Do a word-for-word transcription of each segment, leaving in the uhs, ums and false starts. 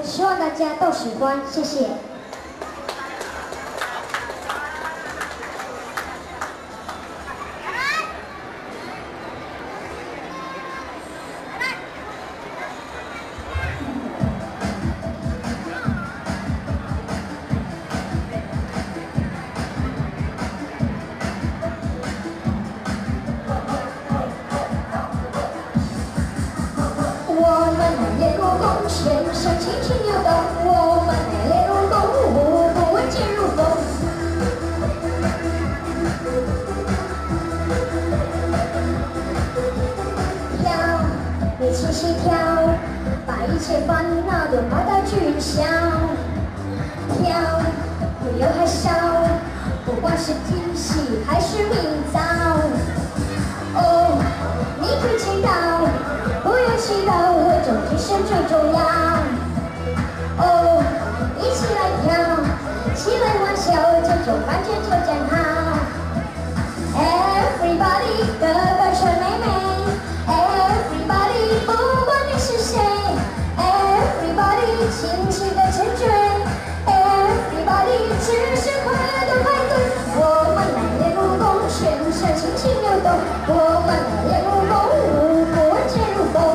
希望大家都喜欢，谢谢。我们来练武功，全身轻轻扭动。我们来练武功，舞步稳健如风。跳，你轻轻跳，把一切烦恼都抛到云霄。跳，不要害臊，不管是惊喜还是明早。哦，你可知道？不要祈祷，我终极神最重要。哦，一起来跳，起来玩笑，这种感觉就真好。Everybody， 哥哥穿妹妹 ，Everybody， 不管你是谁 ，Everybody， 尽情的成全 ，Everybody， 只是快乐的排队。我们来练武功，全身轻轻扭动。我们来练武功，舞步稳健如风。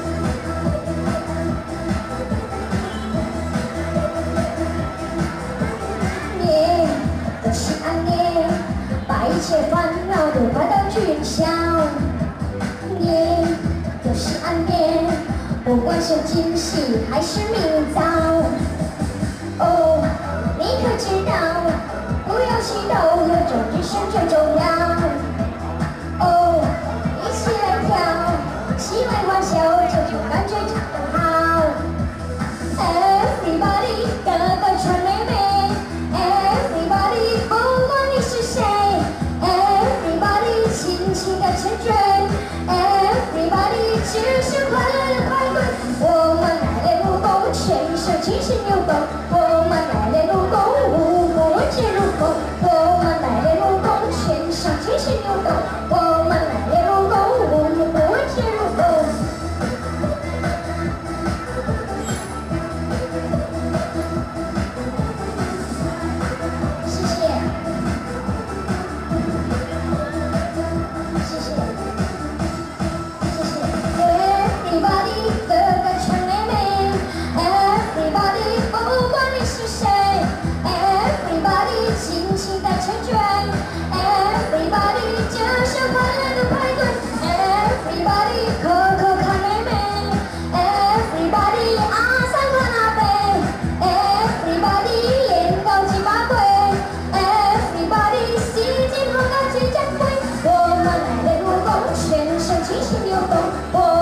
念都是暗念，把一切烦恼都抛到云霄。念都是暗念，不管是惊喜还是明早。哦，你可知道？不要祈祷，有种只是最重要。哦，一起来跳，起来玩笑，这种感觉真好。Everybody， 哥哥穿妹妹 ，Everybody， 不管你是谁 ，Everybody， 尽情的成全 ，Everybody， 只是快乐的排队。我们来练武功，全身轻轻扭动。我们来练武功，舞步稳健如风。我们来练武功，全身轻轻扭动。我们来练武功，舞步稳健如风。谢谢，谢谢，谢谢。Everybody， 哥哥穿妹妹 ，Everybody， 不管你是谁 ，Everybody， 尽情的成全 ，Everybody， 就是快乐的排队 ，Everybody， 可可看妹妹 ，Everybody， 阿三看阿伯 ，Everybody， 练到七八岁 ，Everybody， 心情好到七千岁。我们来练武功，全身轻轻扭动。